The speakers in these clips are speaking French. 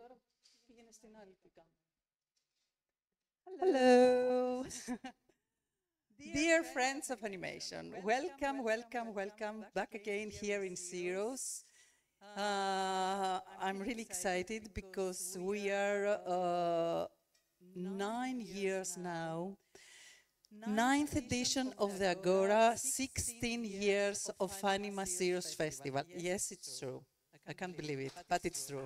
Hello, dear friends of animation. Welcome, welcome, welcome back again here in Zeros. I'm really excited because we are 9 years now. Ninth edition of the Agora, 16 years of Anima Zeros Festival. Yes, it's true. I can't believe it, but it's true.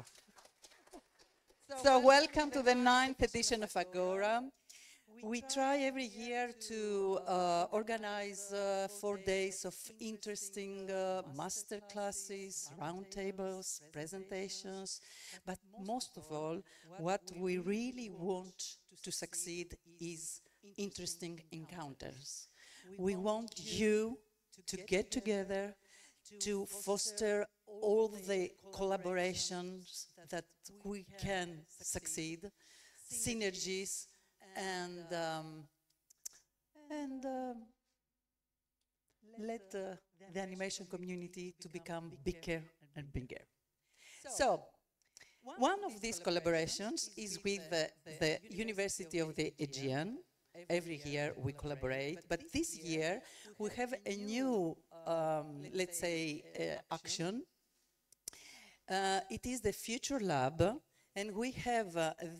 So welcome to the 9th edition of Agora. We try every year to organize 4 days of interesting master classes, roundtables, presentations, but most of all, what we really want to succeed is interesting encounters. We want you to get together, to foster all the collaborations that we can succeed, synergies, and let the animation community to become bigger and bigger. So, one of these collaborations is with the University of the Aegean. Every year we collaborate, but this year we have a new, let's say, action. It is the Future Lab, and we have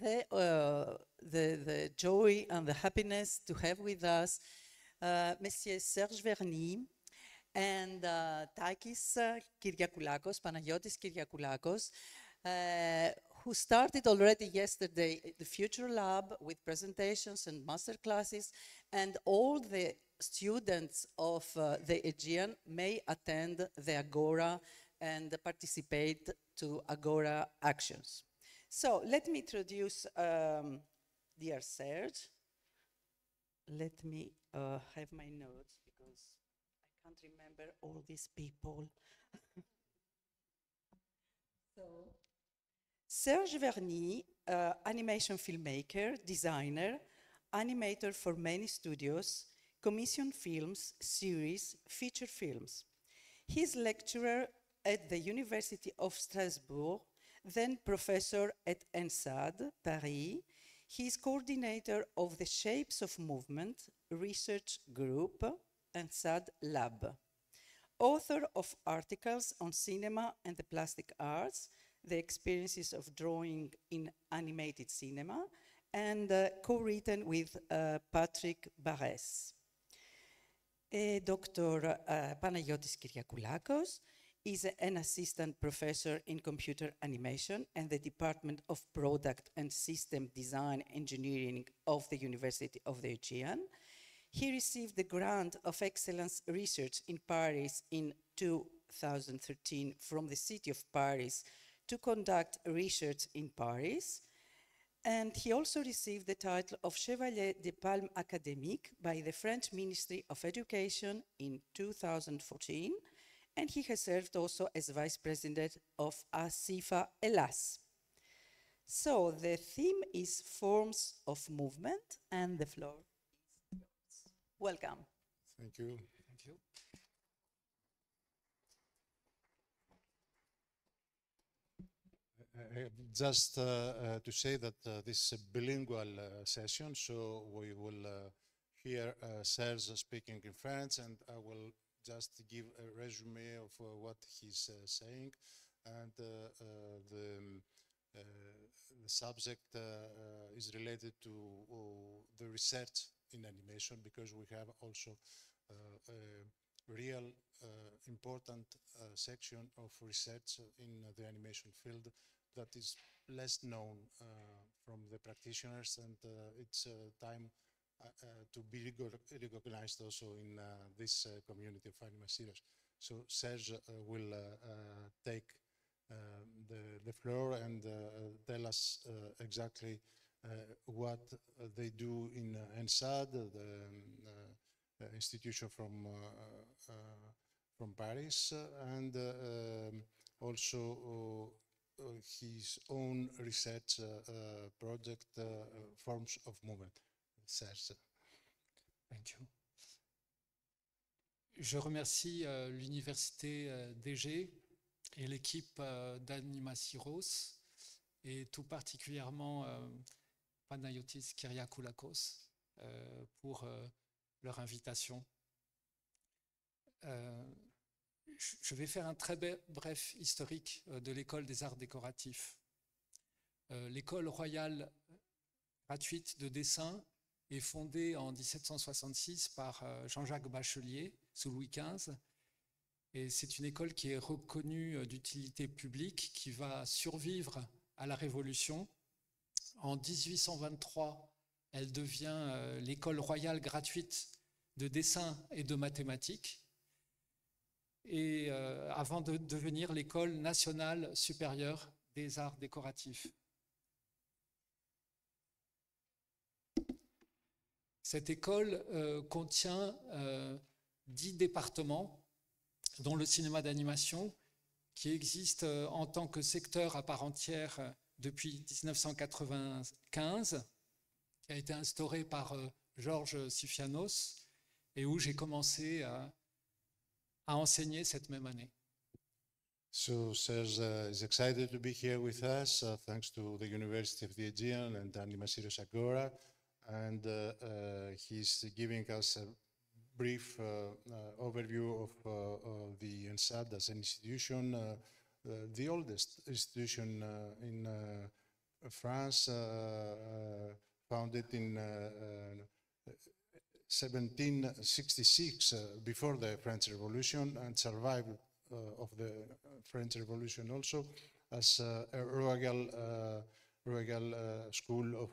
the joy and the happiness to have with us Monsieur Serge Verny and Takis Kyriakoulakos, Panagiotis Kyriakoulakos, who started already yesterday the Future Lab with presentations and master classes, and all the students of the Aegean may attend the Agora and participate to Agora actions. So let me introduce dear Serge. Let me have my notes because I can't remember all these people. So, Serge Verny, animation filmmaker, designer, animator for many studios, commissioned films, series, feature films. He's lecturer at the University of Strasbourg, then professor at ENSAD, Paris. He is coordinator of the Shapes of Movement Research Group, ENSAD Lab. Author of articles on cinema and the plastic arts, the experiences of drawing in animated cinema, and co-written with Patrick Barès. Dr. Panagiotis Kyriakoulakos is an assistant professor in computer animation and the Department of Product and System Design Engineering of the University of the Aegean. He received the Grant of Excellence Research in Paris in 2013 from the city of Paris to conduct research in Paris. And he also received the title of Chevalier des Palmes Académiques by the French Ministry of Education in 2014. And he has served also as vice president of ASIFA Hellas. So the theme is forms of movement, and the floor is yours. Welcome. Thank you. Thank you. Just to say that this is a bilingual session, so we will hear Serge speaking in French, and I will just give a resume of what he's saying, and the subject is related to the research in animation, because we have also a real important section of research in the animation field that is less known from the practitioners, and it's time to be recognized also in this community of Anima Zeros. So Serge will take the floor and tell us exactly what they do in ENSAD, the institution from Paris, and also his own research project, Forms of Movement. Serge. Thank you. Je remercie l'Université d'Égée et l'équipe d'Anima Zeros et tout particulièrement Panayotis Kyriakoulakos pour leur invitation. Je vais faire un très bref historique de l'École des arts décoratifs. L'École royale gratuite de dessin est fondée en 1766 par Jean-Jacques Bachelier, sous Louis XV. Et c'est une école qui est reconnue d'utilité publique, qui va survivre à la Révolution. En 1823, elle devient l'école royale gratuite de dessin et de mathématiques, et avant de devenir l'école nationale supérieure des arts décoratifs. Cette école contient 10 départements, dont le cinéma d'animation, qui existe en tant que secteur à part entière depuis 1995, qui a été instauré par Georges Sifianos, et où j'ai commencé à enseigner cette même année. So Serge is excited to be here with us, thanks to the University of the Aegean and Anima Sirius Agora, and he's giving us a brief overview of the ENSAD as an institution, the oldest institution in France, founded in 1766, before the French Revolution, and survived of the French Revolution also as a royal school of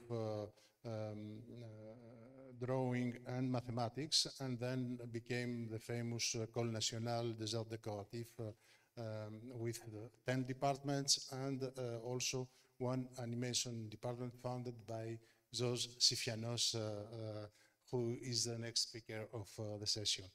drawing and mathematics, and then became the famous École nationale des arts décoratifs with 10 departments and also one animation department founded by Georges Sifianos, who is the next speaker of the session.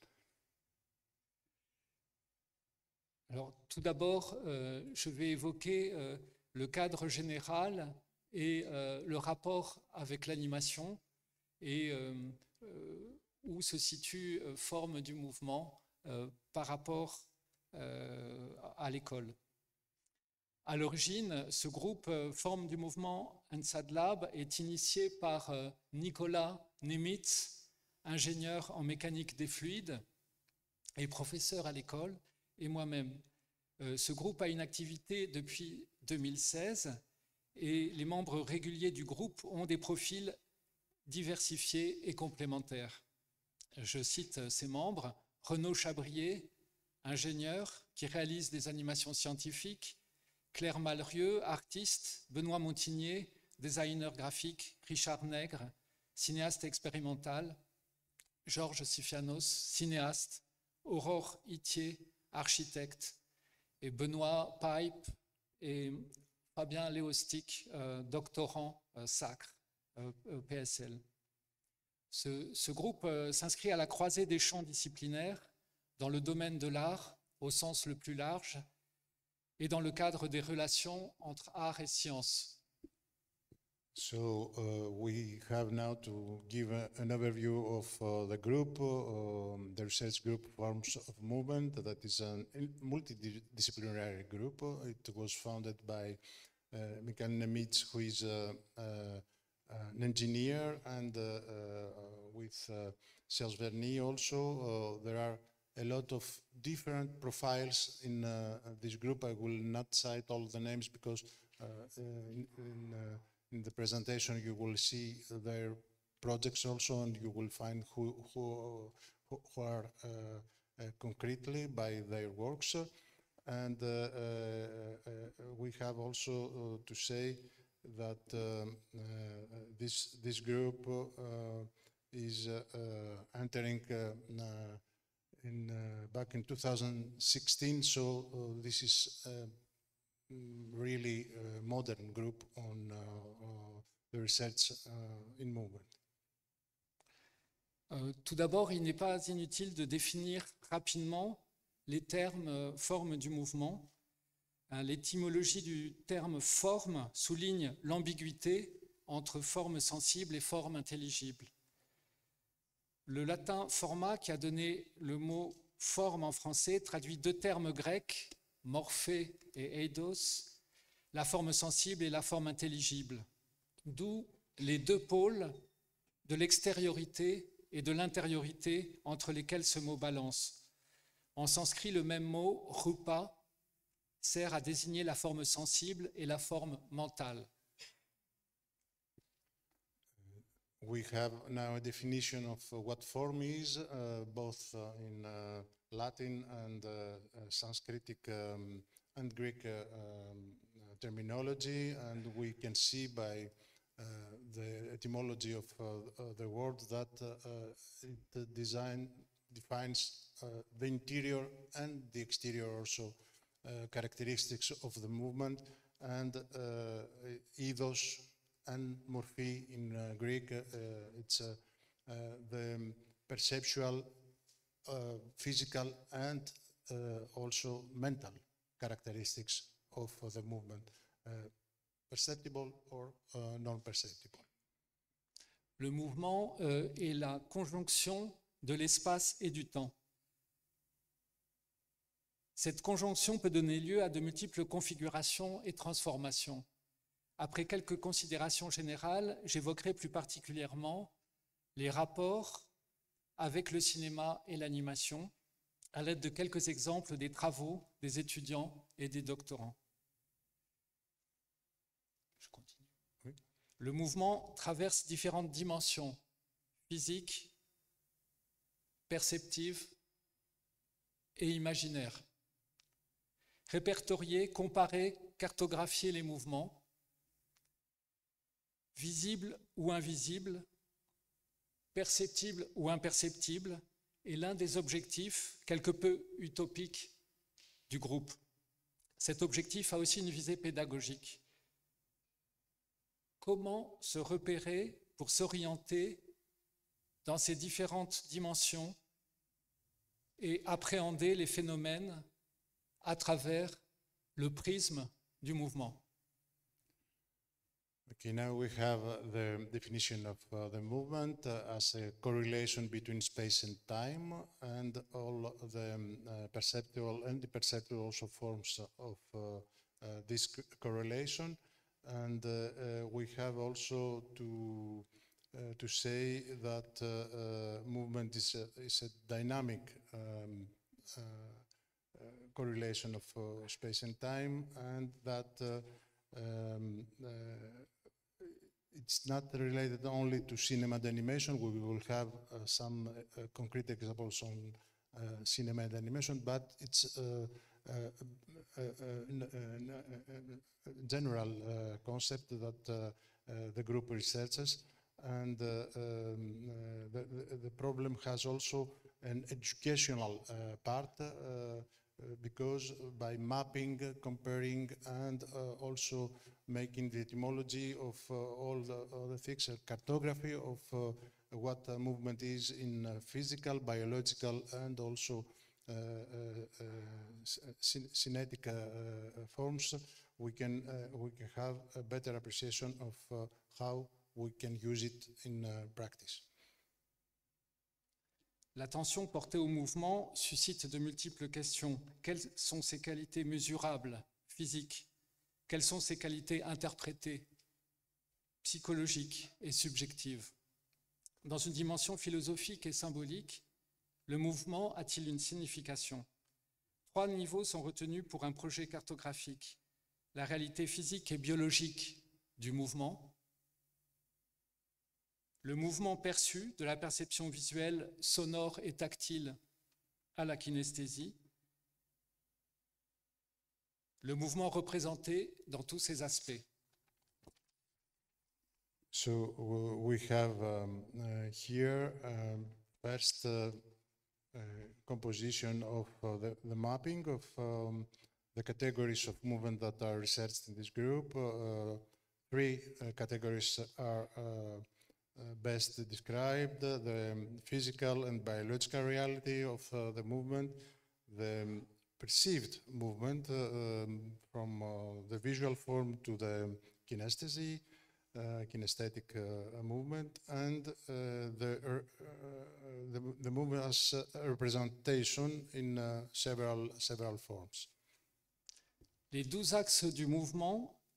Alors, tout d'abord, je vais évoquer le cadre général et le rapport avec l'animation et où se situe Forme du mouvement par rapport à l'école. À l'origine, ce groupe Forme du mouvement ENSAD Lab est initié par Nicolas Nemitz, ingénieur en mécanique des fluides et professeur à l'école, et moi-même. Ce groupe a une activité depuis 2016 et les membres réguliers du groupe ont des profils diversifiés et complémentaires. Je cite ces membres: Renaud Chabrier, ingénieur qui réalise des animations scientifiques, Claire Malrieux, artiste, Benoît Montigné, designer graphique, Richard Nègre, cinéaste expérimental, Georges Sifianos, cinéaste, Aurore Itier, architecte, et Benoît Pipe et Fabien Léostic, doctorant sacre, PSL. Ce groupe s'inscrit à la croisée des champs disciplinaires dans le domaine de l'art au sens le plus large et dans le cadre des relations entre art et science. So we have now to give an overview of the group, the research group Forms of Movement, that is a multidisciplinary group. It was founded by Michael Nemitz, who is an engineer, and with Serge Verny also. There are a lot of different profiles in this group. I will not cite all the names because in the presentation you will see their projects also, and you will find who are concretely by their works. And we have also to say that this group is entering back in 2016, so this is really a modern group on the research in movement. Tout d'abord, il n'est pas inutile de définir rapidement les termes forme du mouvement. L'étymologie du terme forme souligne l'ambiguïté entre forme sensible et forme intelligible. Le latin forma, qui a donné le mot forme en français, traduit deux termes grecs, morphé et eidos, la forme sensible et la forme intelligible, d'où les deux pôles de l'extériorité et de l'intériorité entre lesquels ce mot balance. En sanskrit, le même mot, rupa, sert à désigner la forme sensible et la forme mentale. We have now a definition of what form is, both in Latin and Sanskritic and Greek terminology, and we can see by the etymology of the word that it defines the interior and the exterior also characteristics of the movement, and ethos and morphe in Greek. It's the perceptual, physical, and also mental characteristics of the movement, perceptible or non-perceptible. Le mouvement est la conjonction de l'espace et du temps. Cette conjonction peut donner lieu à de multiples configurations et transformations. Après quelques considérations générales, j'évoquerai plus particulièrement les rapports avec le cinéma et l'animation à l'aide de quelques exemples des travaux des étudiants et des doctorants. Je continue. Oui. Le mouvement traverse différentes dimensions physiques, perceptives et imaginaires. Répertorier, comparer, cartographier les mouvements, visibles ou invisibles, perceptibles ou imperceptibles, est l'un des objectifs quelque peu utopiques du groupe. Cet objectif a aussi une visée pédagogique. Comment se repérer pour s'orienter dans ces différentes dimensions et appréhender les phénomènes à travers le prisme du mouvement? Okay, now we have the definition of the movement as a correlation between space and time, and all the perceptual and imperceptible also forms of this correlation. And we have also to say that movement is a dynamic correlation of space and time, and that it's not related only to cinema and animation. We will have some concrete examples on cinema and animation, but it's a general concept that the group researches, and the problem has also an educational part, because by mapping, comparing, and also making the etymology of all the things, a cartography of what movement is in physical, biological, and also kinetic forms, we can have a better appreciation of how we can use it in practice. L'attention portée au mouvement suscite de multiples questions. Quelles sont ses qualités mesurables, physiques? Quelles sont ses qualités interprétées, psychologiques et subjectives? Dans une dimension philosophique et symbolique, le mouvement a-t-il une signification? 3 niveaux sont retenus pour un projet cartographique. La réalité physique et biologique du mouvement, le mouvement perçu, de la perception visuelle, sonore et tactile à la kinesthésie, le mouvement représenté dans tous ses aspects. So we have here first composition of the mapping of the categories of movement that are researched in this group. 3 categories are best described: the physical and biological reality of the movement, the perceived movement from the visual form to the kinesthesia, kinesthetic movement, and the movement as a representation in several forms. Les 12 axes du mouvement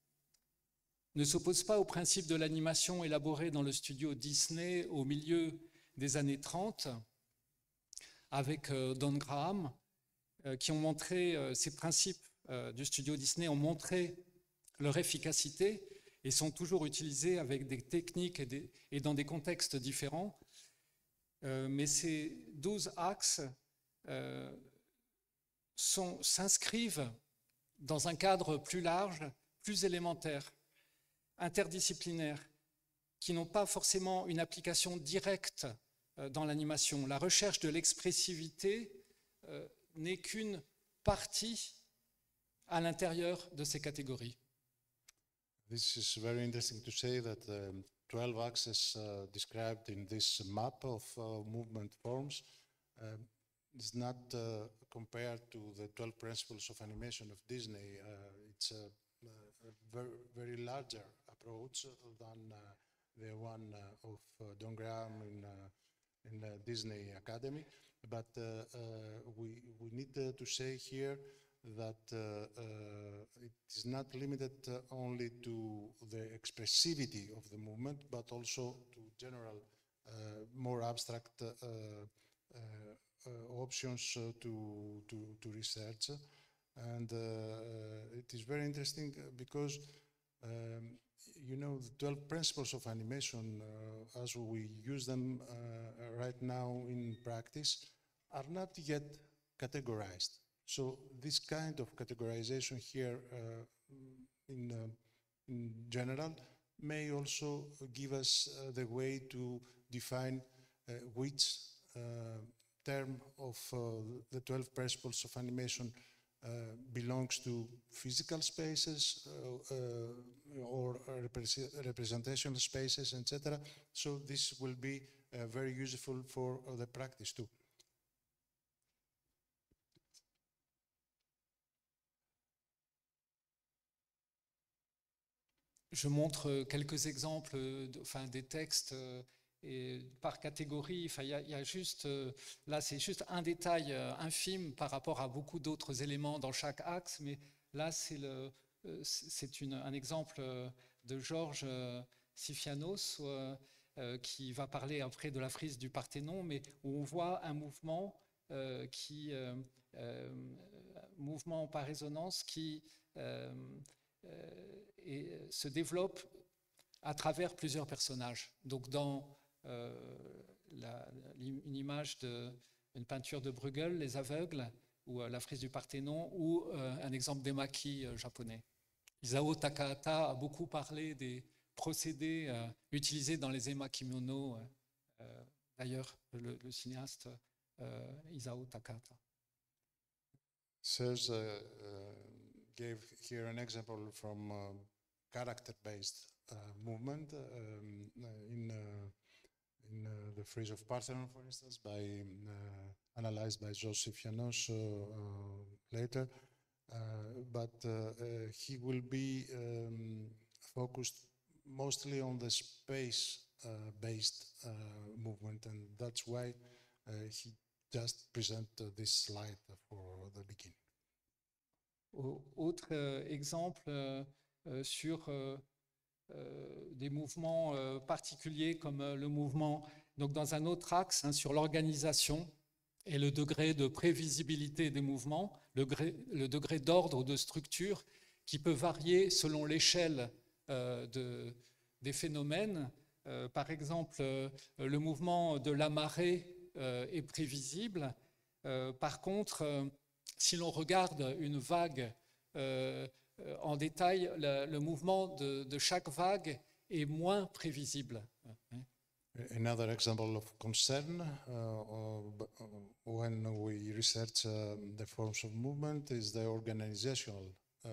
ne s'oppose pas au principe de l'animation élaboré dans le studio Disney au milieu des années 30, avec Don Graham, qui ont montré, ces principes du studio Disney ont montré leur efficacité et sont toujours utilisés avec des techniques et dans des contextes différents. Mais ces 12 axes s'inscrivent dans un cadre plus large, plus élémentaire, interdisciplinaire, qui n'ont pas forcément une application directe dans l'animation. La recherche de l'expressivité n'est qu'une partie à l'intérieur de ces catégories. This is very interesting to say that 12 axes described in this map of movement forms is not compared to the 12 principles of animation of Disney. It's a very larger approach than the one of Don Graham in Disney Academy. But we need to say here that it is not limited only to the expressivity of the movement, but also to general, more abstract options to research. And it is very interesting because you know, the 12 principles of animation, as we use them right now in practice, are not yet categorized. So this kind of categorization here in general may also give us the way to define which term of the 12 principles of animation belongs to physical spaces or representational spaces, etc. So this will be very useful for the practice too. Je montre quelques exemples, des textes par catégorie. Il y a juste, là, c'est juste un détail infime par rapport à beaucoup d'autres éléments dans chaque axe, mais là, c'est un exemple de Georges Sifianos qui va parler après de la frise du Parthénon, mais où on voit un mouvement mouvement par résonance qui se développe à travers plusieurs personnages. Donc dans une image d'une peinture de Bruegel, Les Aveugles, ou la frise du Parthénon, ou un exemple d'emaki japonais. Isao Takahata a beaucoup parlé des procédés utilisés dans les emakimono, d'ailleurs le cinéaste Isao Takahata. Serge gave here an example from character-based movement in the Frieze of Parthenon, for instance, analyzed by Joseph Janos later. But he will be focused mostly on the space-based movement, and that's why he just presented this slide for the beginning. Autre exemple sur des mouvements particuliers comme le mouvement, donc dans un autre axe, sur l'organisation et le degré de prévisibilité des mouvements, le degré d'ordre ou de structure qui peut varier selon l'échelle des phénomènes. Par exemple, le mouvement de la marée est prévisible. Par contre, si l'on regarde une vague en détail, le mouvement de chaque vague est moins prévisible. Another example of concern when we research the forms of movement is the organizational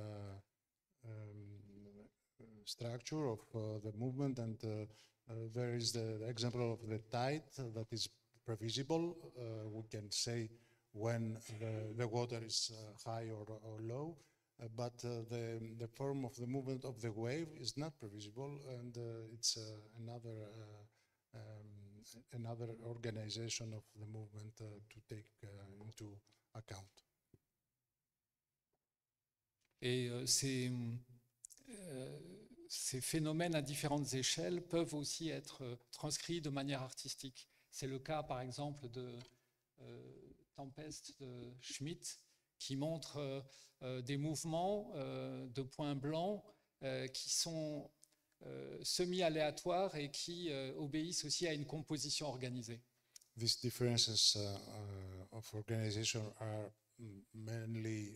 structure of the movement, and there is the example of the tide that is previsible. We can say when the water is high or low, but the form of the movement of the wave is not previsible, and it's another organization of the movement to take into account. Et ces phénomènes à différentes échelles peuvent aussi être transcrits de manière artistique. C'est le cas, par exemple, de Tempest de Schmidt, qui montre des mouvements de points blancs qui sont semi-aléatoires et qui obéissent aussi à une composition organisée. These differences of organization are mainly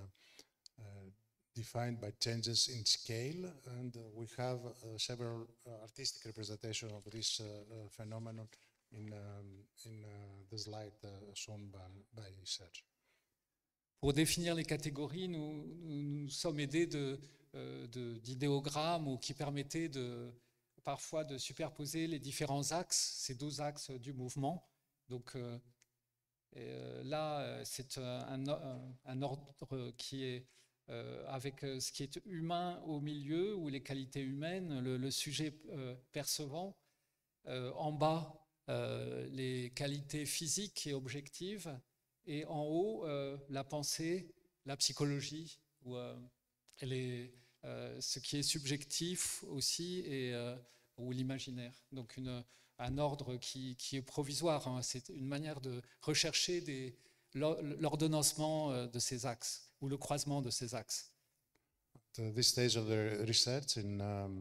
defined by changes in scale, and we have several artistic representations of this phenomenon in the slide shown by Serge. Pour définir les catégories, nous sommes aidés d'idéogrammes ou qui permettaient parfois de superposer les différents axes, ces 12 axes du mouvement. Donc là, c'est un ordre qui est avec ce qui est humain au milieu, ou les qualités humaines, le sujet percevant. En bas, les qualités physiques et objectives. Et en haut, la pensée, la psychologie, ou ce qui est subjectif aussi, ou l'imaginaire. Donc un ordre qui est provisoire, hein. C'est une manière de rechercher l'ordonnancement de ces axes, ou le croisement de ces axes. At this stage of the research in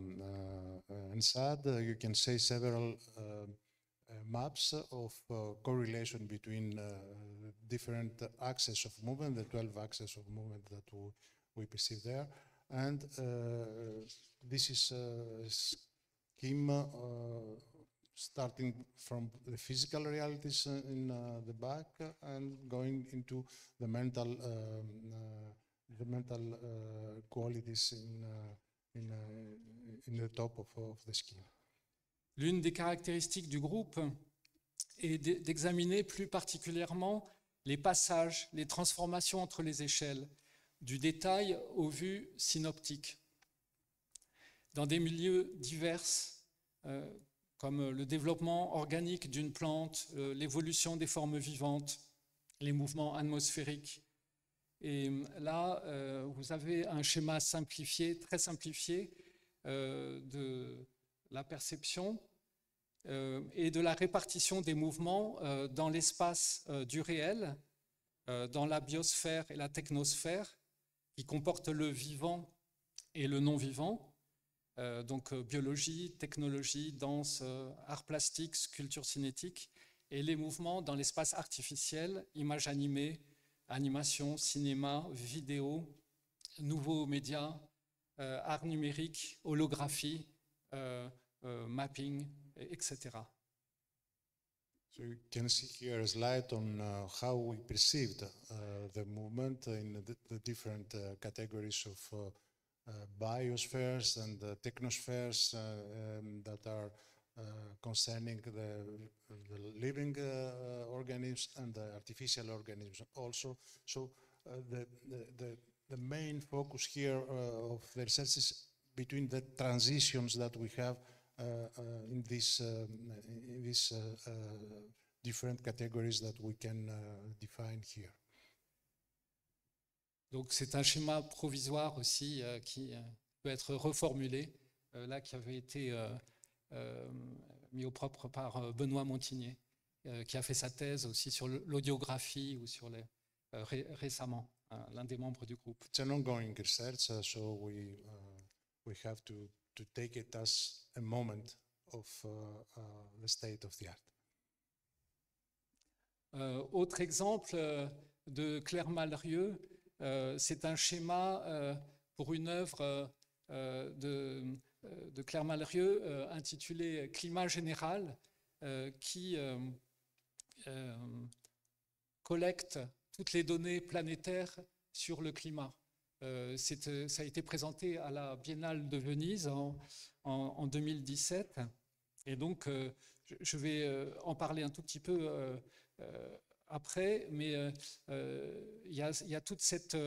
SAD, you can see several maps of correlation between different axes of movement, the 12 axes of movement that we perceive there. And this is a scheme starting from the physical realities in the back and going into the mental qualities in the top of the scheme. L'une des caractéristiques du groupe est d'examiner plus particulièrement les passages, les transformations entre les échelles, du détail aux vues synoptiques. Dans des milieux divers, comme le développement organique d'une plante, l'évolution des formes vivantes, les mouvements atmosphériques. Et là, vous avez un schéma simplifié, très simplifié, de la perception et de la répartition des mouvements dans l'espace du réel, dans la biosphère et la technosphère, qui comportent le vivant et le non-vivant, donc biologie, technologie, danse, art plastique, sculpture cinétique, et les mouvements dans l'espace artificiel, images animées, animation, cinéma, vidéo, nouveaux médias, art numérique, holographie, mapping, etc. So you can see here a slide on how we perceived the movement in the different categories of biospheres and technospheres that are concerning the living organisms and the artificial organisms also. So the main focus here of the research is between the transitions that we have in these different categories that we can define here. Donc c'est un schéma provisoire aussi qui peut être reformulé, là qui avait été mis au propre par Benoît Montigné, qui a fait sa thèse aussi sur l'audiographie ou sur récemment, l'un des membres du groupe. It's an ongoing research, so we have to take it as a moment of the state of the art. Autre exemple de Claire Malrieux, c'est un schéma pour une œuvre de Claire Malrieux intitulée Climat général, qui collecte toutes les données planétaires sur le climat. Ça a été présenté à la Biennale de Venise en 2017. Et donc, je vais en parler un tout petit peu après, mais il y a toute cette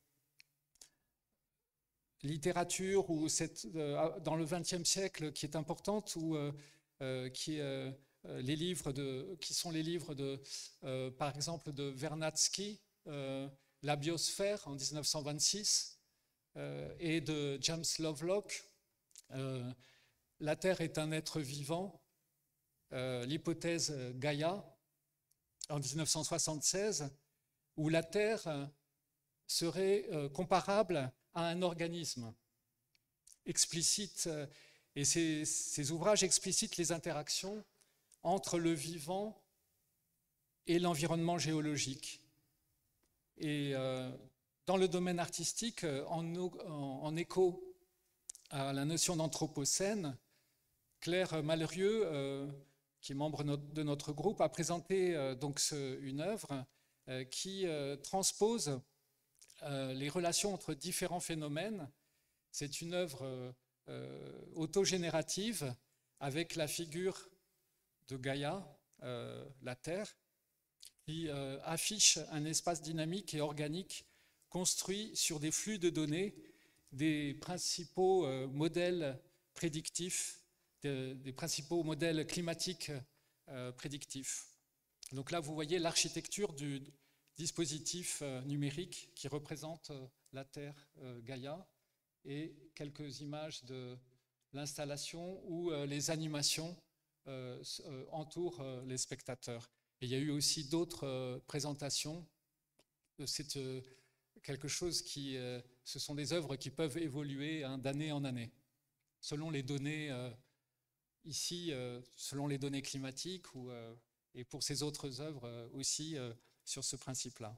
littérature ou dans le XXe siècle qui est importante, qui sont les livres par exemple de Vernadsky, La biosphère en 1926, et de James Lovelock, La Terre est un être vivant, l'hypothèse Gaïa, en 1976, où la Terre serait comparable à un organisme explicite, et ces ouvrages explicitent les interactions entre le vivant et l'environnement géologique. Et dans le domaine artistique, en écho à la notion d'anthropocène, Claire Malrieux, qui est membre de notre groupe, a présenté donc une œuvre qui transpose les relations entre différents phénomènes. C'est une œuvre autogénérative avec la figure de Gaïa, la Terre, qui affiche un espace dynamique et organique construit sur des flux de données, des principaux modèles prédictifs, des principaux modèles climatiques prédictifs. Donc là, vous voyez l'architecture du dispositif numérique qui représente la Terre Gaïa et quelques images de l'installation où les animations entourent les spectateurs. Et il y a eu aussi d'autres présentations. C'est quelque chose qui... ce sont des œuvres qui peuvent évoluer d'année en année, selon les données, ici, selon les données climatiques, et pour ces autres œuvres aussi sur ce principe-là.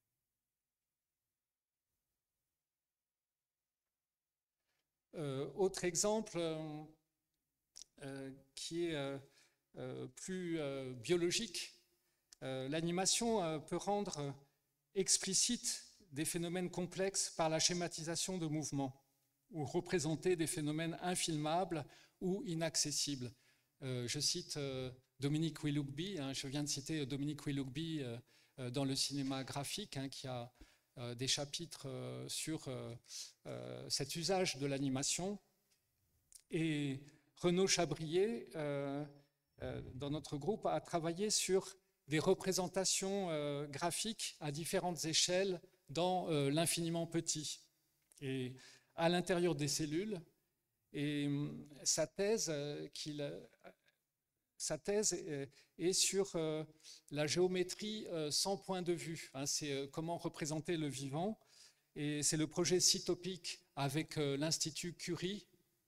Autre exemple qui est plus biologique, l'animation peut rendre explicite des phénomènes complexes par la schématisation de mouvements ou représenter des phénomènes infilmables ou inaccessibles. Je cite Dominique Willoughby, je viens de citer Dominique Willoughby dans le cinéma graphique, qui a des chapitres sur cet usage de l'animation. Et Renaud Chabrier, dans notre groupe, a travaillé sur des représentations graphiques à différentes échelles dans l'infiniment petit et à l'intérieur des cellules. Et sa thèse est sur la géométrie sans point de vue. C'est comment représenter le vivant. Et c'est le projet Cytopic avec l'Institut Curie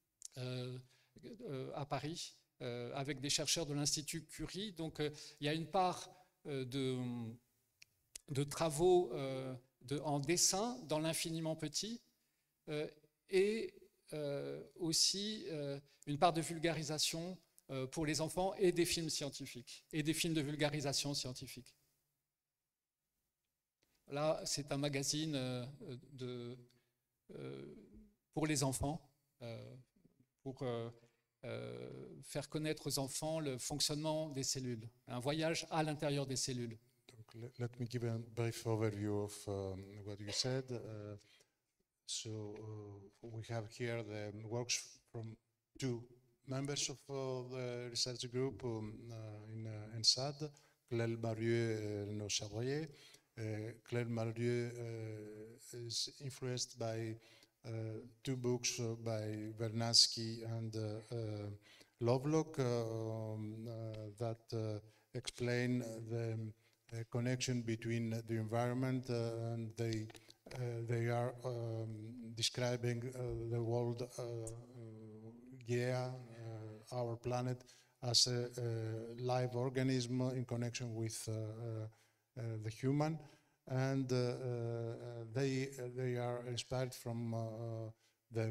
à Paris, avec des chercheurs de l'Institut Curie. Donc il y a une part de travaux en dessin dans l'infiniment petit et aussi une part de vulgarisation pour les enfants et des films scientifiques et des films de vulgarisation scientifique. Là, c'est un magazine pour les enfants, pour faire connaître aux enfants le fonctionnement des cellules, un voyage à l'intérieur des cellules. Donc, let me give a brief overview of what you said. We have here the works from two members of the research group in ENSAD, Claire Malrieux and Renaud Chabrier. Claire Malrieux is influenced by two books by Vernadsky and Lovelock that explain the connection between the environment and they are describing the world Gaia, our planet, as a live organism in connection with the human, and they are inspired from the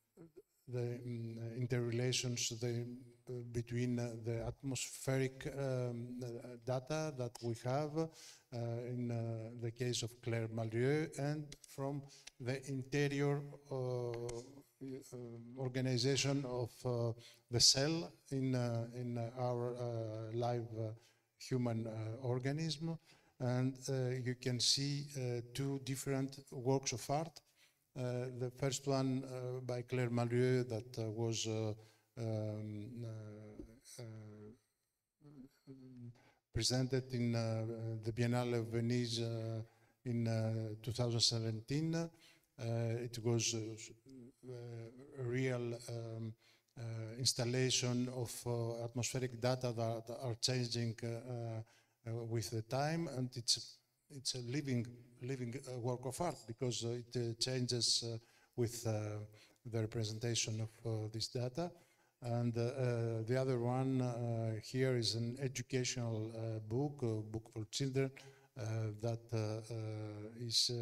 interrelations between the atmospheric data that we have in the case of Claire Malrieux and from the interior organization of the cell in our live human organism. And you can see two different works of art. The first one by Claire Malrieux that was presented in the Biennale of Venice in 2017. It was real installation of atmospheric data that are changing with the time, and it's a living work of art because it changes with the representation of this data. And the other one here is an educational book, a book for children that is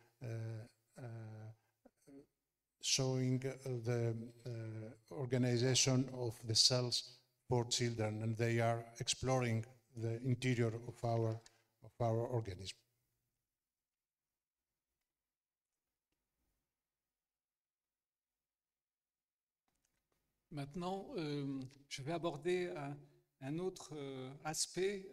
showing the organization of the cells for children, and they are exploring the interior of our organism. Maintenant, je vais aborder un autre aspect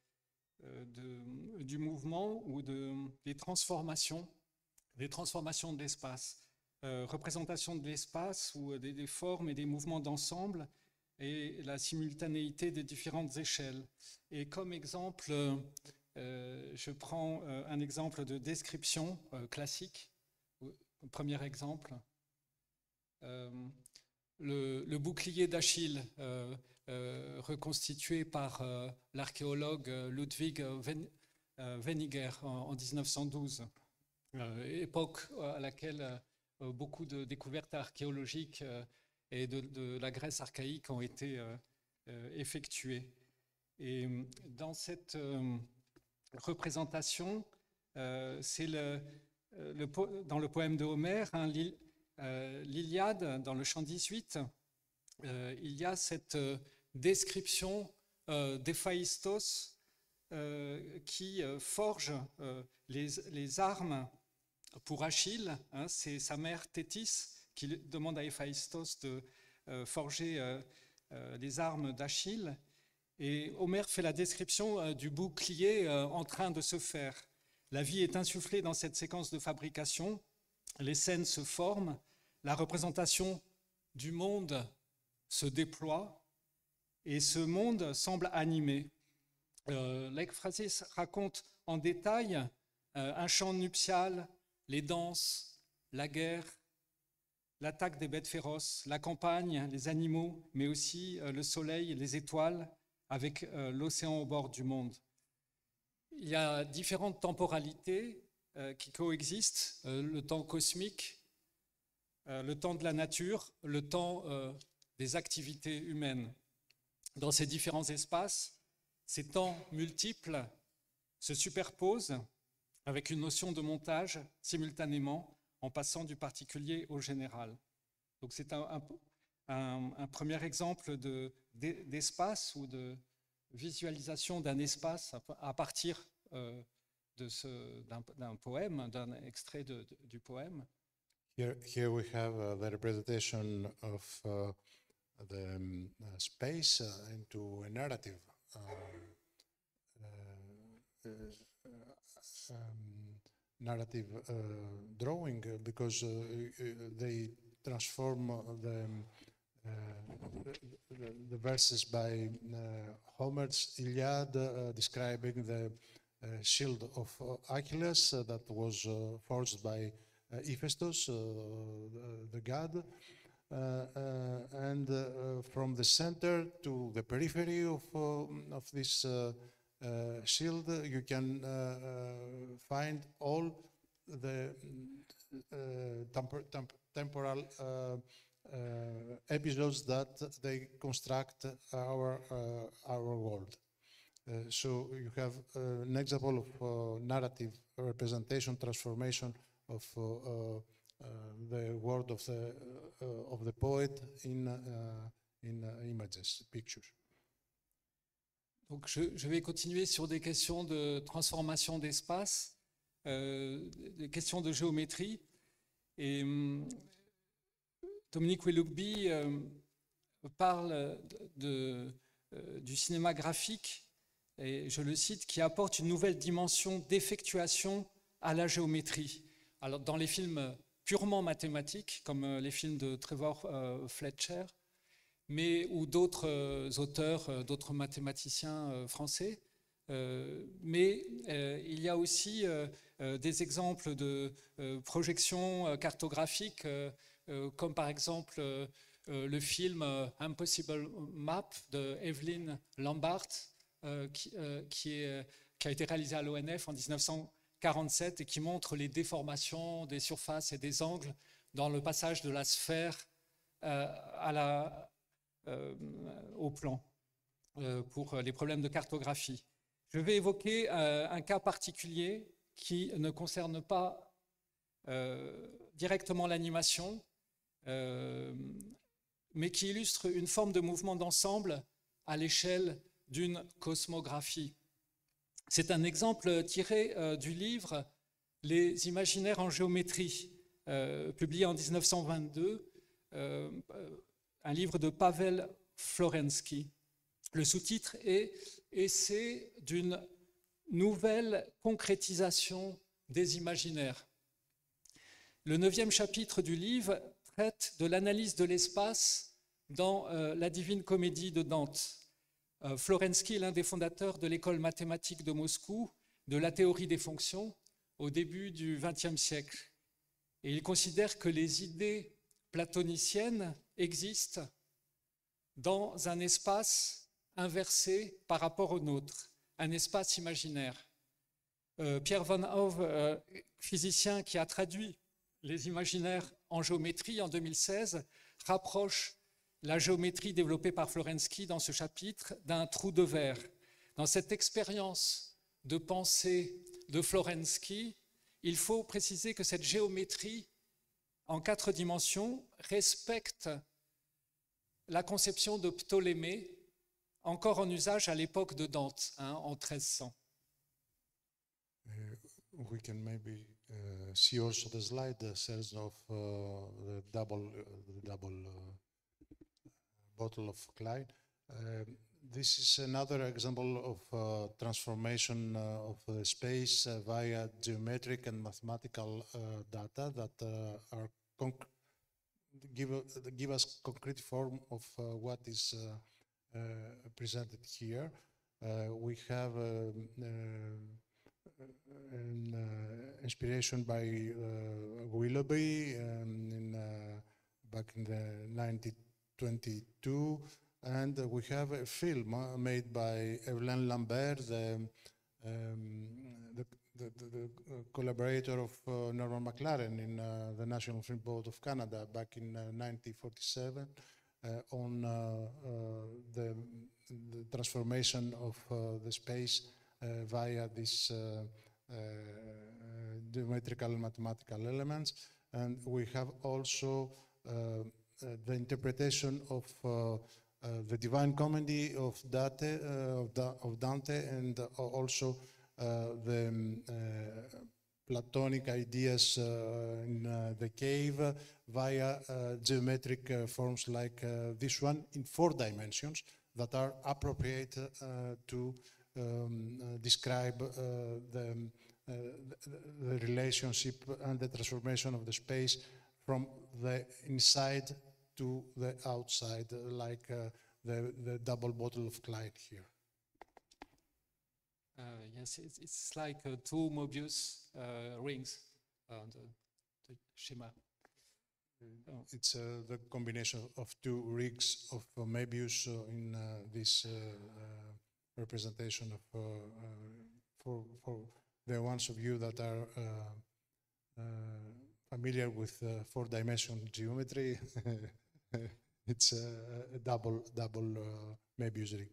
du mouvement ou des transformations de l'espace. Représentation de l'espace ou des formes et des mouvements d'ensemble et la simultanéité des différentes échelles. Et comme exemple, je prends un exemple de description classique. Premier exemple. Le bouclier d'Achille, reconstitué par l'archéologue Ludwig Weniger en 1912, époque à laquelle beaucoup de découvertes archéologiques et de la Grèce archaïque ont été effectuées. Et dans cette représentation, c'est dans le poème de Homère, hein, l'Iliade, dans le chant 18, il y a cette description d'Héphaïstos qui forge les armes pour Achille. Hein, c'est sa mère Thétis qui demande à Héphaïstos de forger les armes d'Achille. Et Homère fait la description du bouclier en train de se faire. La vie est insufflée dans cette séquence de fabrication. Les scènes se forment, la représentation du monde se déploie et ce monde semble animé. L'Ekphrasis raconte en détail un chant nuptial, les danses, la guerre, l'attaque des bêtes féroces, la campagne, les animaux, mais aussi le soleil, les étoiles, avec l'océan au bord du monde. Il y a différentes temporalités qui coexistent, le temps cosmique, le temps de la nature, le temps des activités humaines. Dans ces différents espaces, ces temps multiples se superposent avec une notion de montage simultanément en passant du particulier au général. Donc c'est un premier exemple d'espace ou de visualisation d'un espace à partir d'un poème, d'un extrait du poème. Here we have the representation of the space into a narrative drawing because they transform the verses by Homer's Iliad describing the shield of Achilles that was forged by Hephaestus, the god, and from the center to the periphery of this shield, you can find all the temporal episodes that they construct our world. So you have an example of narrative representation, transformation of the word of the poet in images, pictures. Donc je vais continuer sur des questions de transformation d'espace, des questions de géométrie. Et Dominique Willoughby parle du cinéma graphique, et je le cite, qui apporte une nouvelle dimension d'effectuation à la géométrie. Alors dans les films purement mathématiques, comme les films de Trevor Fletcher, ou d'autres auteurs, d'autres mathématiciens français, mais il y a aussi des exemples de projections cartographiques comme par exemple le film Impossible Map de Evelyn Lambert, qui a été réalisé à l'ONF en 1947 et qui montre les déformations des surfaces et des angles dans le passage de la sphère au plan pour les problèmes de cartographie. Je vais évoquer un cas particulier qui ne concerne pas directement l'animation, mais qui illustre une forme de mouvement d'ensemble à l'échelle d'une cosmographie. C'est un exemple tiré du livre « Les imaginaires en géométrie », publié en 1922, un livre de Pavel Florensky. Le sous-titre est « Essai d'une nouvelle concrétisation des imaginaires ». Le 9e chapitre du livre traite de l'analyse de l'espace dans la Divine Comédie de Dante. Florensky est l'un des fondateurs de l'école mathématique de Moscou, de la théorie des fonctions, au début du XXe siècle. Et il considère que les idées platoniciennes existent dans un espace inversé par rapport au nôtre, un espace imaginaire. Pierre Van Hove, physicien qui a traduit les imaginaires en géométrie en 2016, rapproche la géométrie développée par Florensky dans ce chapitre d'un trou de verre. Dans cette expérience de pensée de Florensky, il faut préciser que cette géométrie en 4 dimensions respecte la conception de Ptolémée, encore en usage à l'époque de Dante, en 1300. We can maybe see also the slide that says of the double bottle of Klein. This is another example of transformation of space via geometric and mathematical data that are give us concrete form of what is presented here. We have an inspiration by Willoughby back in the 1922, and we have a film made by Evelyn Lambert, the collaborator of Norman McLaren in the National Film Board of Canada back in 1947 on the transformation of the space via these geometrical and mathematical elements. And we have also the interpretation of the Divine Comedy of Dante, and also the Platonic ideas in the cave via geometric forms like this one in 4 dimensions that are appropriate to describe the relationship and the transformation of the space from the inside to the outside, like the double bottle of Klein here. Yes, it's like 2 Mobius rings on the schema. It's the combination of 2 rings of Mobius in this representation of for the ones of you that are familiar with 4-dimensional geometry. It's a double Mobius ring.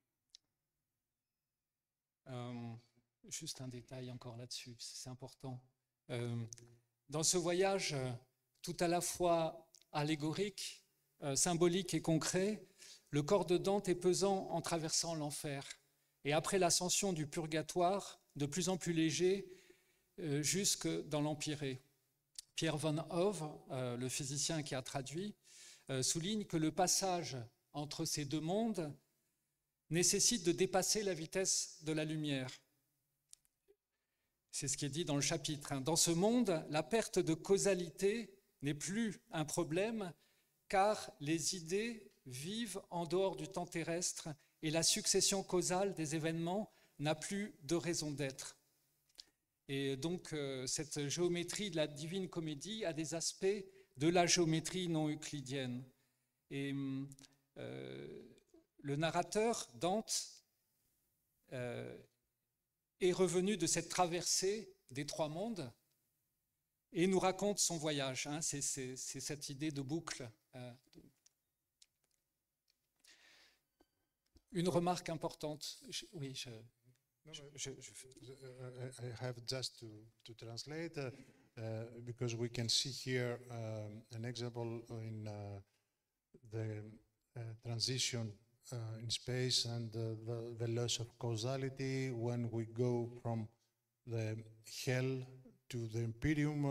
Juste un détail encore là-dessus, c'est important. Dans ce voyage tout à la fois allégorique, symbolique et concret, le corps de Dante est pesant en traversant l'enfer. Et après l'ascension du purgatoire, de plus en plus léger, jusque dans l'empyrée. Pierre Van Hove, le physicien qui a traduit, souligne que le passage entre ces 2 mondes nécessite de dépasser la vitesse de la lumière. C'est ce qui est dit dans le chapitre. Dans ce monde, la perte de causalité n'est plus un problème, car les idées vivent en dehors du temps terrestre et la succession causale des événements n'a plus de raison d'être. Et donc, cette géométrie de la Divine Comédie a des aspects de la géométrie non euclidienne. Et le narrateur, Dante, est revenu de cette traversée des trois mondes et nous raconte son voyage. Hein, c'est cette idée de boucle. Une remarque importante. Oui, I have just to translate because we can see here an example in the transition in space and the loss of causality when we go from the hell to the Imperium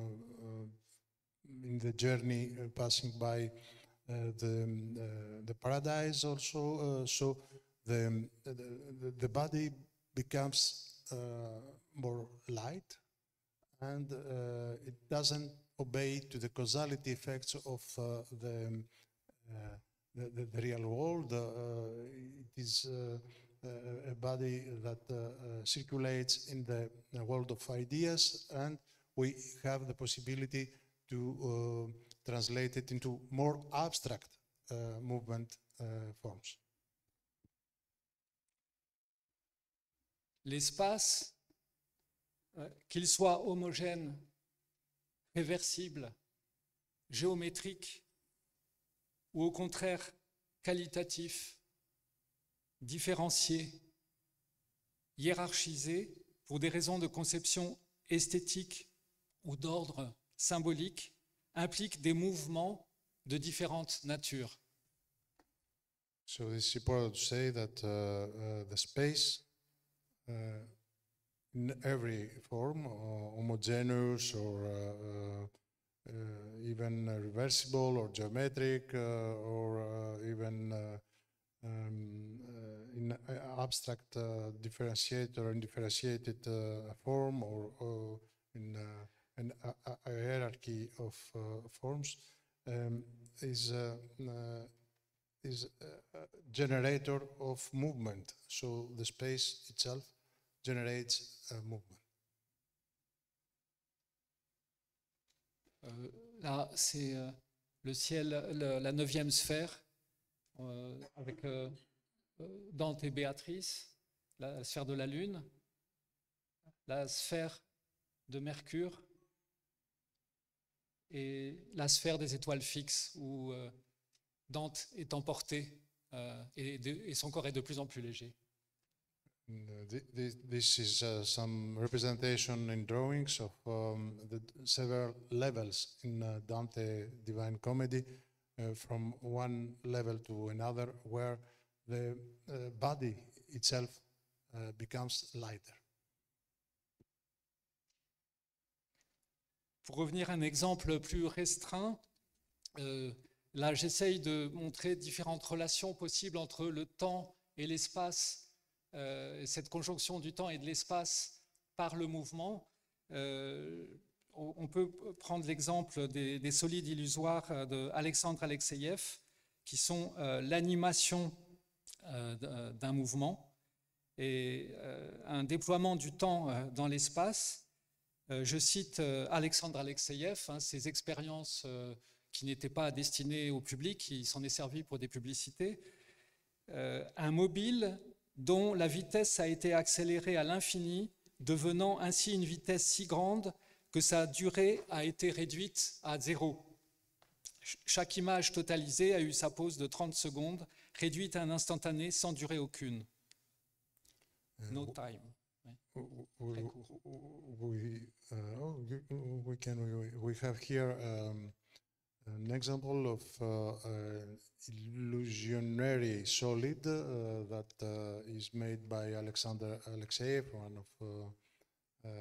in the journey passing by the paradise also. So the body becomes more light and it doesn't obey to the causality effects of the real world. It is a body that circulates in the world of ideas, and we have the possibility to translate it into more abstract movement forms. L'espace, qu'il soit homogène, réversible, géométrique, ou au contraire qualitatif, différencié, hiérarchisé pour des raisons de conception esthétique ou d'ordre symbolique, implique des mouvements de différentes natures. So it's important to say that the space in every form, homogeneous or even reversible or geometric or even in abstract differentiated or undifferentiated form or in a hierarchy of forms is a generator of movement. So the space itself generates movement. Là, c'est le ciel, la 9e sphère, avec Dante et Béatrice, la sphère de la Lune, la sphère de Mercure et la sphère des étoiles fixes où Dante est emporté et son corps est de plus en plus léger. This is some representation in drawings of the several levels in Dante Divine Comedy, from one level to another, where the body itself becomes lighter. Pour revenir à un exemple plus restreint, là j'essaye de montrer différentes relations possibles entre le temps et l'espace, cette conjonction du temps et de l'espace par le mouvement. On peut prendre l'exemple des solides illusoires d'Alexandre Alexeïev, qui sont l'animation d'un mouvement et un déploiement du temps dans l'espace. Je cite Alexandre Alexeïev, ses expériences qui n'étaient pas destinées au public, il s'en est servi pour des publicités. Un mobile dont la vitesse a été accélérée à l'infini, devenant ainsi une vitesse si grande que sa durée a été réduite à 0. Chaque image totalisée a eu sa pause de 30 secondes, réduite à un instantané sans durée aucune. No time. We have here an example of illusionary solid that is made by Alexander Alexeyev, one of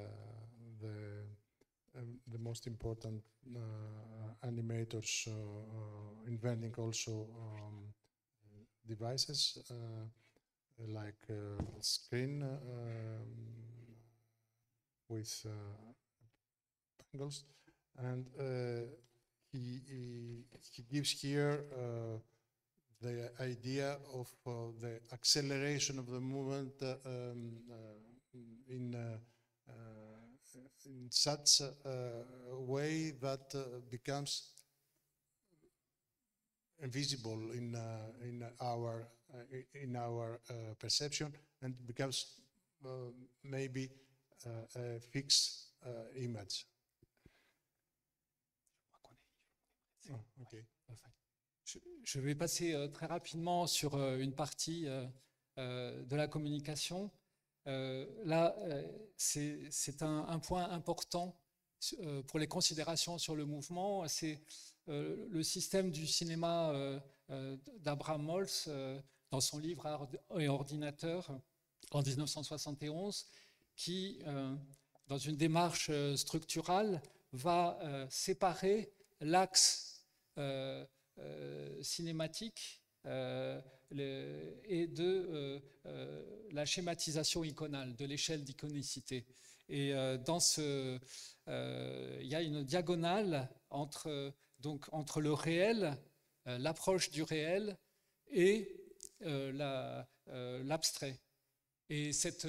the most important animators, inventing also devices like screen with angles, and he gives here the idea of the acceleration of the movement in in such a way that becomes invisible in our perception and becomes maybe a fixed image. Okay. Je vais passer très rapidement sur une partie de la communication. Là, c'est un point important pour les considérations sur le mouvement. C'est le système du cinéma d'Abraham Moltz dans son livre Art et ordinateur en 1971, qui, dans une démarche structurale, va séparer l'axe cinématique et de la schématisation iconale, de l'échelle d'iconicité. Et il y a une diagonale entre le réel, l'approche du réel et l'abstrait. Et cette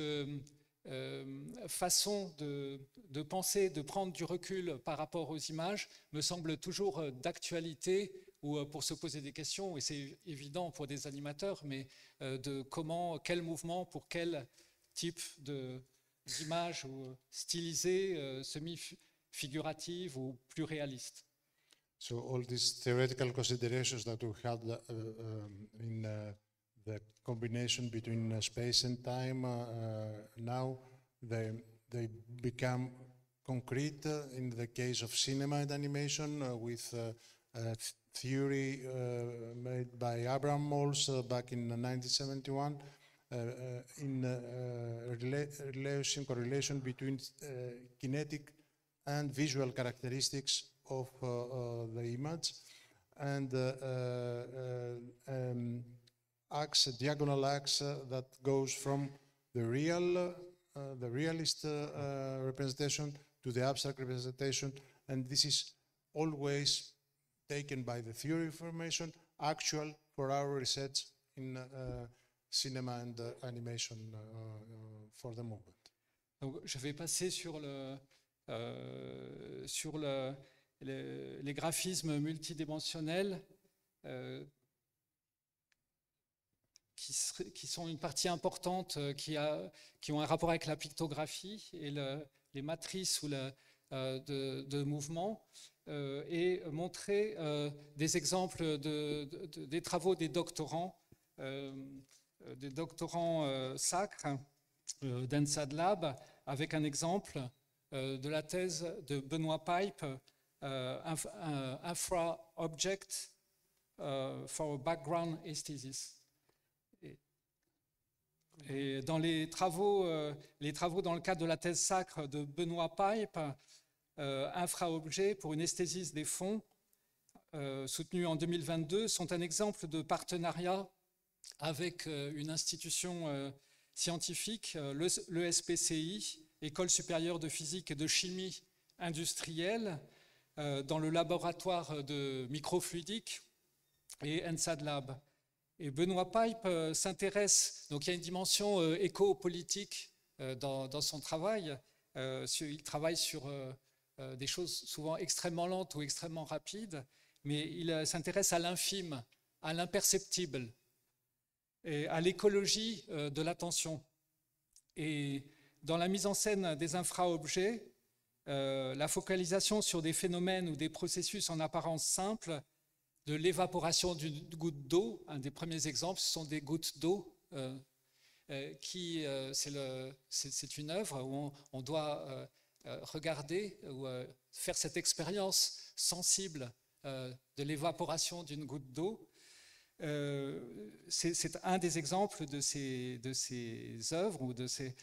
façon de penser, de prendre du recul par rapport aux images me semble toujours d'actualité, ou pour se poser des questions, et c'est évident pour des animateurs, mais de quel mouvement, pour quel type d'image ou stylisée, semi-figurative ou plus réaliste. So all these theoretical considerations that we had in the combination between space and time, now they become concrete in the case of cinema and animation with theory made by Abraham Moltz back in 1971 in correlation between kinetic and visual characteristics of the image, and diagonal axe that goes from the realist representation to the abstract representation, and this is always taken by the theory information, actual for our research in cinema and animation for the moment. Donc, je vais passer sur les graphismes multidimensionnels qui sont une partie importante, qui ont un rapport avec la pictographie et les matrices de mouvements, et montrer des exemples des travaux des doctorants sacres d'ENSAD Lab, avec un exemple de la thèse de Benoît Pipe, Infra Object for Background Aesthesis. Et dans les travaux dans le cadre de la thèse sacre de Benoît Pipe, infra-objets pour une esthésis des fonds, soutenue en 2022, sont un exemple de partenariat avec une institution scientifique, le SPCI, École supérieure de physique et de chimie industrielle, dans le laboratoire de microfluidique et ENSAD Lab. Et Benoît Pipe s'intéresse, donc il y a une dimension éco-politique dans son travail. Il travaille sur des choses souvent extrêmement lentes ou extrêmement rapides, mais il s'intéresse à l'infime, à l'imperceptible, et à l'écologie de l'attention. Et dans la mise en scène des infra-objets, la focalisation sur des phénomènes ou des processus en apparence simples, de l'évaporation d'une goutte d'eau. Un des premiers exemples, ce sont des gouttes d'eau c'est une œuvre où on doit regarder ou faire cette expérience sensible de l'évaporation d'une goutte d'eau. C'est un des exemples de ces œuvres ou de ces...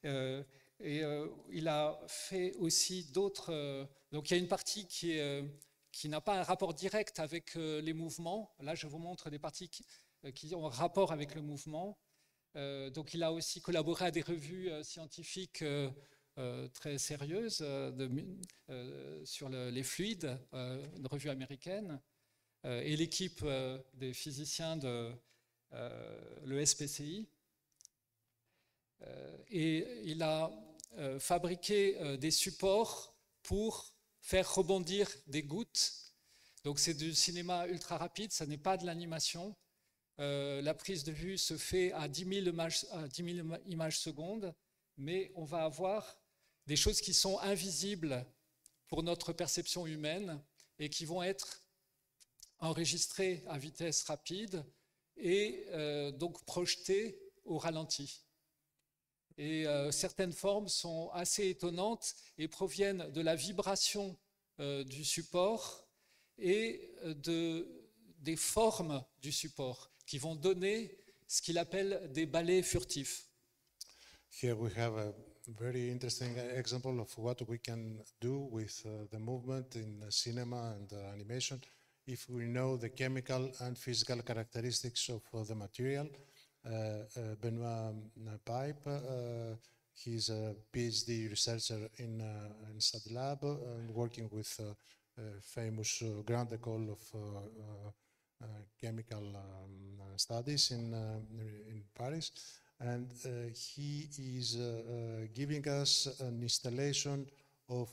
il a fait aussi d'autres... donc il y a une partie qui n'a pas un rapport direct avec les mouvements. Là, je vous montre des parties qui ont un rapport avec le mouvement. Donc il a aussi collaboré à des revues scientifiques très sérieuses sur les fluides, une revue américaine, et l'équipe des physiciens de le SPCI. Et il a fabriquer des supports pour faire rebondir des gouttes. Donc c'est du cinéma ultra rapide, ça n'est pas de l'animation. La prise de vue se fait à 10 000 images secondes, mais on va avoir des choses qui sont invisibles pour notre perception humaine et qui vont être enregistrées à vitesse rapide et donc projetées au ralenti. Et certaines formes sont assez étonnantes et proviennent de la vibration du support et des formes du support qui vont donner ce qu'il appelle des ballets furtifs. Here we have a very interesting example of what we can do with the movement in cinema and animation if we know the chemical and physical characteristics of the material. Benoit Pape, he's a PhD researcher in SAD Lab and working with famous Grande École of chemical studies in Paris. And he is giving us an installation of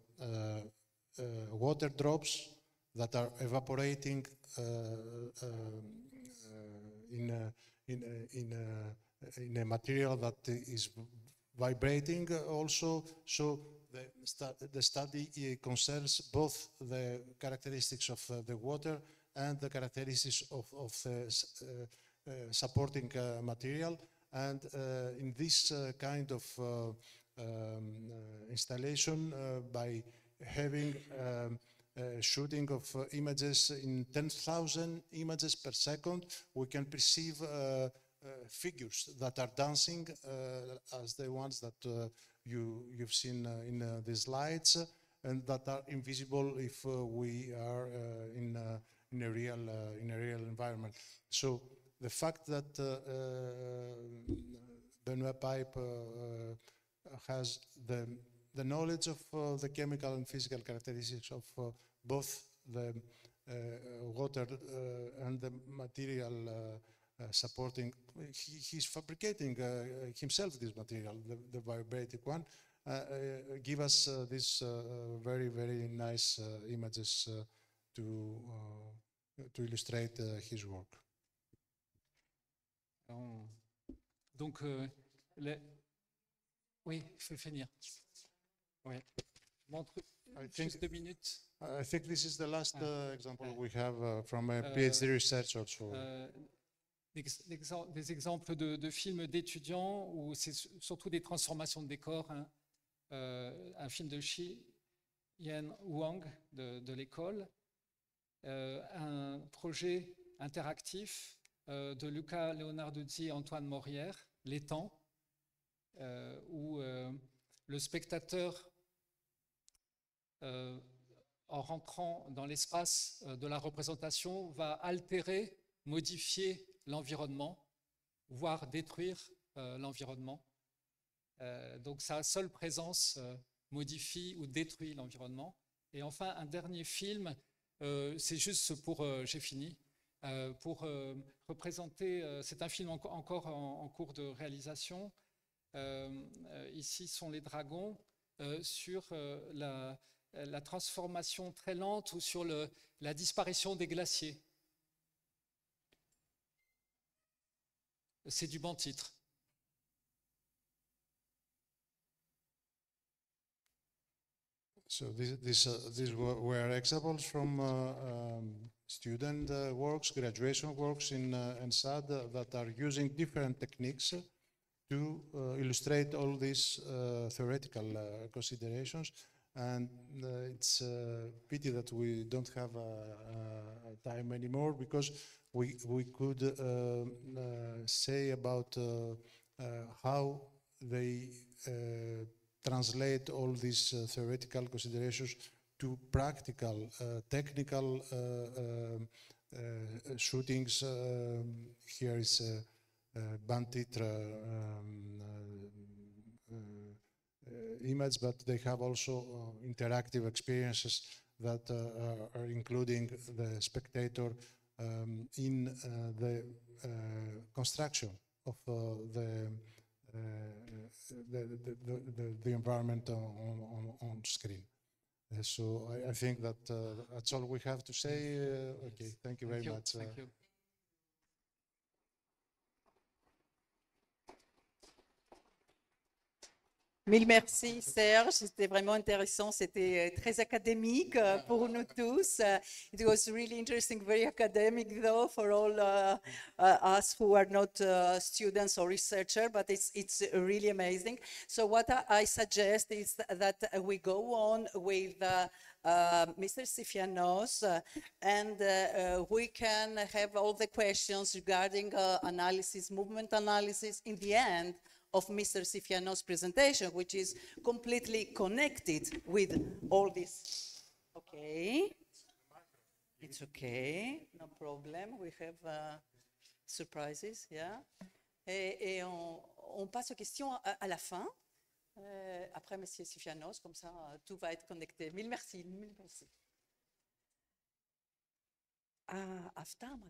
water drops that are evaporating in a material that is vibrating also. So the study concerns both the characteristics of the water and the characteristics of the supporting material. And in this kind of installation, by having shooting of images in 10,000 images per second, we can perceive figures that are dancing as the ones that you've seen in the slides, and that are invisible if we are in a real environment. So the fact that Benoit Pape has the knowledge of the chemical and physical characteristics of both the water and the material supporting, he's fabricating himself this material, the vibrating one, give us these very, very nice images to illustrate his work. Donc, oui, je vais finir. Oui. Montre juste 2 minutes. I think this is the last example we have from a PhD research also. Des exemples de films d'étudiants où c'est surtout des transformations de décors. Hein. Un film de Shi Yen Wang de l'école. Un projet interactif de Luca Leonarduzzi et Antoine Morière, L'étang, où le spectateur, en rentrant dans l'espace de la représentation, va altérer, modifier l'environnement, voire détruire l'environnement. Donc sa seule présence modifie ou détruit l'environnement. Et enfin, un dernier film, c'est juste pour, j'ai fini, pour représenter, c'est un film encore en cours de réalisation. Ici sont les dragons sur la transformation très lente ou sur la disparition des glaciers. C'est du bon titre. So these were examples from student works, graduation works in SAD that are using different techniques to illustrate all these theoretical considerations. And it's a pity that we don't have time anymore, because we could say about how they translate all these theoretical considerations to practical, technical shootings. Here is Bantitre image, but they have also interactive experiences that are including the spectator in the construction of the the environment on screen. So I think that that's all we have to say. Okay, thank you very much. Thank you. Mille merci Serge, c'était vraiment intéressant, c'était très académique pour nous tous. It was really interesting, very academic though for all us who are not students or researchers, but it's really amazing. So what I suggest is that we go on with Mr. Sifianos and we can have all the questions regarding analysis, movement analysis in the end of Mr. Sifianos' presentation, which is completely connected with all this. Okay, it's okay, no problem. We have surprises, yeah. Et on passe aux questions à la fin, après M. Sifianos, comme ça tout va être connecté. Mille merci, mille merci. Αυτά